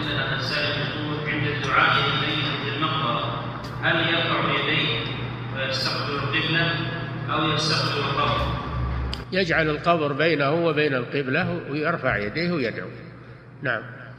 هذا السائل يقول عند الدعاء للميت في المقبرة هل يرفع يديه ويستقبل القبلة أو يستقبل القبر؟ يجعل القبر بينه وبين القبلة ويرفع يديه ويدعو. نعم.